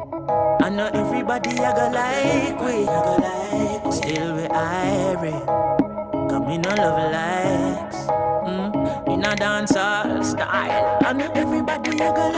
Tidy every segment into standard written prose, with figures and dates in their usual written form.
I know everybody I go like we, still we irie. Come in no love likes, in a dancehall style. I know everybody I go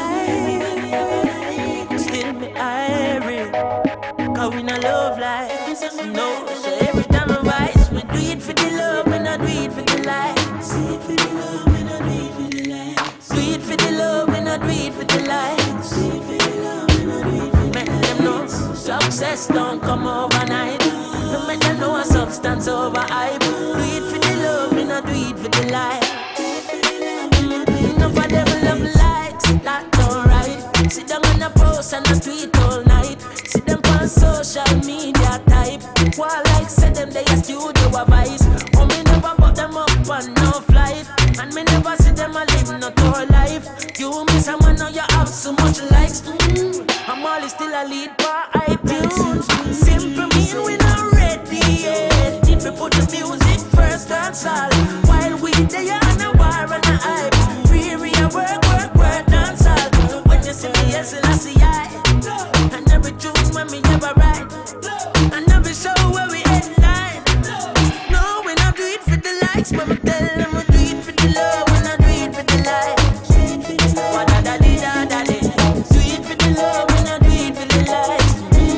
like, still me irie. Cause we no love likes, no. So every time I rise, we do it for the love, we not do it for the likes. Do it for the love, we not do it for the likes. Do it for the love, we not do it for the likes. Do it for the love, we not do it for the likes. Make them know success don't come overnight. No make them know a substance over hype. Do it for the love, we not do it for the likes. Enough of them love likes, that's alright. Sit down on a post and a tweet all night. See them on social media type. While like say them they a studio advice. Oh me never put them up on no flight. And me never see them a live no tour life. You miss someone now you have so much likes. I'm always still a lead by iTunes. Simple mean we not ready yet. If we put the music first, that's all. While we there on a bar and a hype. We a work, dance all. When you see me, yes, I see I. And every tune when me ever write. And every show where we headline. No, we not do it for the likes. But me tell them we do it for the love. We not do it for the likes. Wa-da-da-dee-da-da-dee. Do it for the love. We not do it for the likes.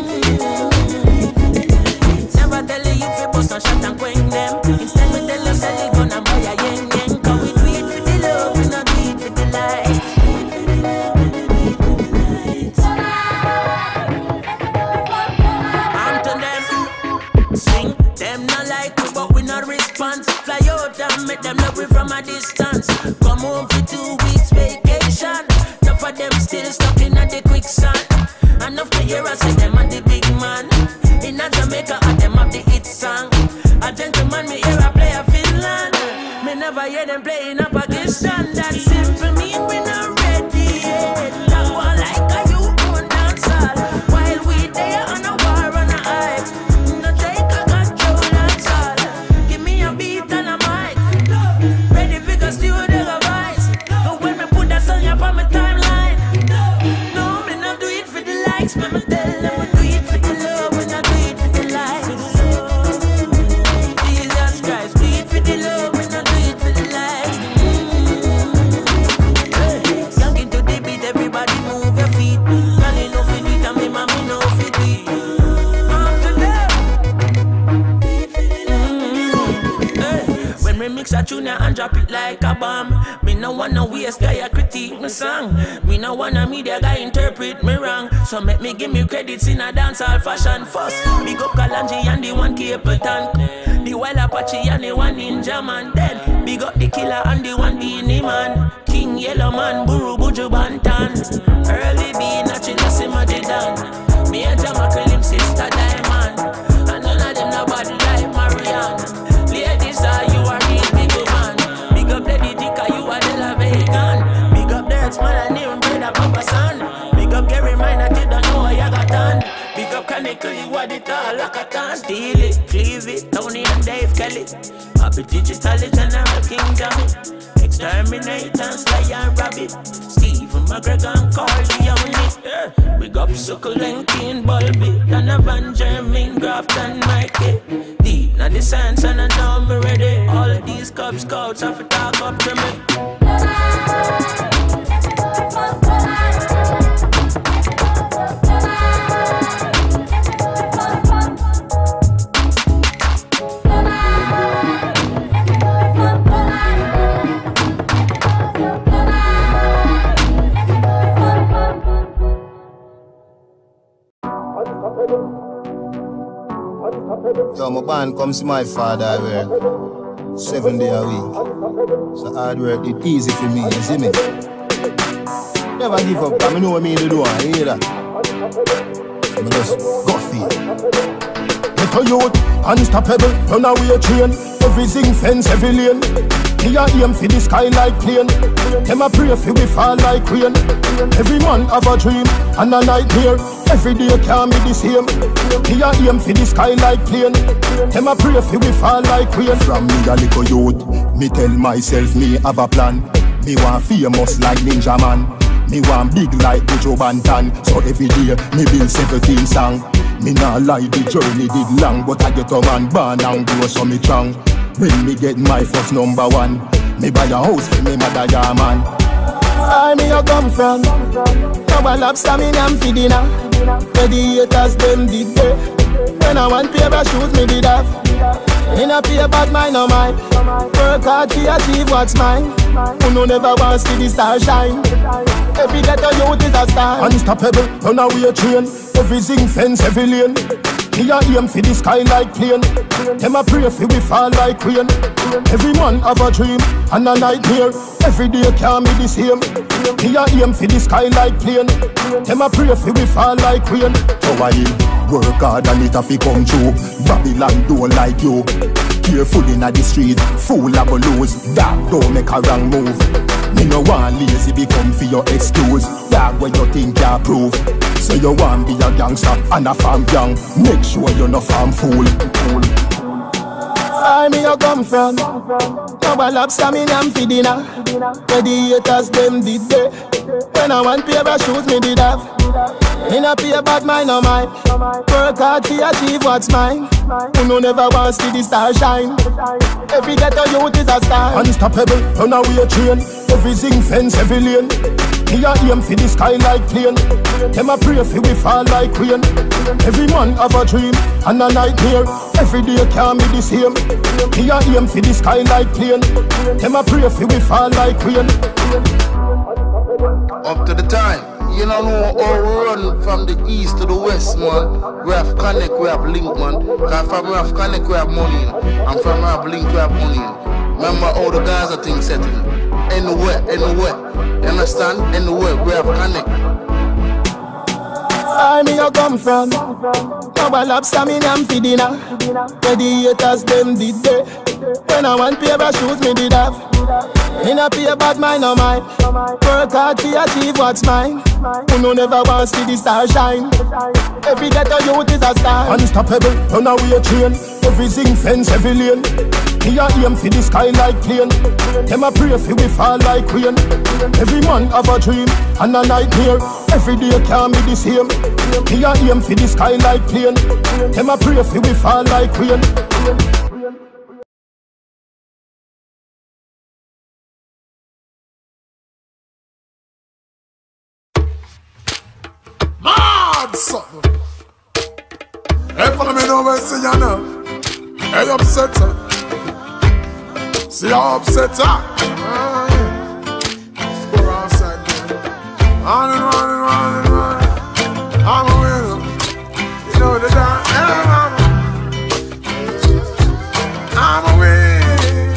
Never tell you if you bust on shot and quench them. Instead we tell you sell it gun and buy a yen yen. Cause we do it for the love. We not do it for the likes. Fly out and make them love we from a distance. Come home for 2 weeks vacation. Enough of them still stuck in the quicksand. Enough to hear us say them are the big man. In a Jamaica and them have the hit song. A gentleman me hear a play a Finland. Me never hear them play in a Pakistan. That simple mean we not ready yet. That one like a you own dance hall. While we there on a war on a hype. No take a control that's all. Give me a beat and a mic. Ready for the studio device. But when me put that song up on my timeline. No, me not do it for the likes. Me tell them we do it for the love. We not do it for the likes. Jesus Christ, do it for the love. We not do it for the likes. Young into the beat, everybody move your feet. Granny know fi do it and me mommy know fi do it. When we mix a tune and drop it like a bomb. Me no wanna waste guy a critique me song. Me no wanna media guy interpret me wrong. So make me give me credits in a dancehall fashion first. Big up Kalanji and the one Capleton. The Wild Apache and the one Ninja Man. Then big up the Killer and the one Beanie Man. King Yellow Man, Buru Buju Bantan. Early B, naturally Simadidan. Me and Jamaica, him sister Diamond. And none of them nobody like Marianne. Ladies, you are real big man. Big up Lady Dika, you are the La Vegan. Big up Dirts, man, and even brother Papa San. Big up Gary Mine, you don't know what you got done. Big up Chronixx, you are the tall Lakatan. Steal it, cleave it, Tony and Dave Kelly. Happy Digital General Kingdom. Exterminate and slay and rabbit. Stephen McGregor and Carly on it. Big up Suckle and Keen Bulby. Donovan, Jermaine, Graft and Mikey. Deep now the science and I know me ready. All of these Cub Scouts have to talk up to me. Yo, my band comes to my father, I work 7 days a week. So hard work, it's easy for me, you see me? Never give up, because I know what I mean to do, you hear that? So I just go for it. Get a youth, unstoppable, run away train. Everything fence, every lane. Me a aim for the sky like plane. Them a pray for we fall like rain. Every man have a dream and a nightmare. Every day can't be the same. Me a aim for the sky like plane. Them a pray for we fall like rain. From me a little youth, me tell myself me have a plan. Me want famous like Ninja Man. Me want big like the Joe Bantan. So every day, me build 17 song. Me nah lie, the journey did long, but I get a man born and grow so me strong. When me get my first number one, me buy a house for me mother, yeah man. Where me you come from? Now a lobster me am for dinner. Where the haters them did there. When I want pair of shoes me did have. In a pair bad mind no mine. Work hard to achieve what's mine. Who no never wants to see the star shine. Every ghetto youth is a star. Unstoppable, run away train. Everything fence, every lane. Me a aim for the sky like plane. Them a pray for we fall like rain. Every man have a dream and a nightmare. Every day can't be the same. Me a aim for the sky like plane. Them a pray for we fall like rain. So I work hard and it a fi come true. Babylon don't like you. Careful inna the street, fool a go lose. Dog don't make a wrong move. Me no want lazy become for your excuse. Dog when you think you prove. So you want be a gangster and a farm young. Make sure you no farm fool. Where me you come from? Now a lobster me am for dinner. Where the haters them did there. When I want pair of shoes me did have. In a pair bad mind no mine. Work hard to achieve what's mine. Who no never wants to see the star shine. Every ghetto youth is a star. Unstoppable, run away train. Everything fence, every lane. Me a aim for the sky like plane. Them a pray for we fall like rain. Every man have a dream and a nightmare. Every day can't be the same. Me a aim for the sky like plane. Them a pray for we fall like rain. Up to the time, you don't know how we run from the east to the west, man. We have Connect, we have Link, man. Cause from we have Connect, we have money, and from we have Link, we have money. Remember all the guys are things setting. Anywhere. You understand? Anywhere, we have Connect. Where me you come from? Now a lobster me am for dinner. Where the haters them did there. When I want pair of shoes me did have. In a pair bad mind no mine. Work hard to achieve what's mine. Who no never wants to see the star shine. Every ghetto youth is a star. Unstoppable, run away train. Everything fence, every lane. Me a aim for the sky like plane. Them a pray for we fall like rain. Every man have a dream and a nightmare. Every day can't be the same. Me a aim for the sky like plane. Them a pray for we fall like rain. Mad something. Hey, follow me now, see you now. Hey, upset her. See how upset her. Let's go outside there. On and on. I'm a winner. You know the dance. I'm a winner.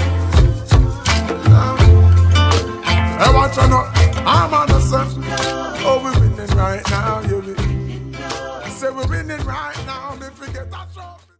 Hey, watch out now. I'm on the sun. Oh, we're winning right now, you be. Say we're winning right now, don't forget that trophy.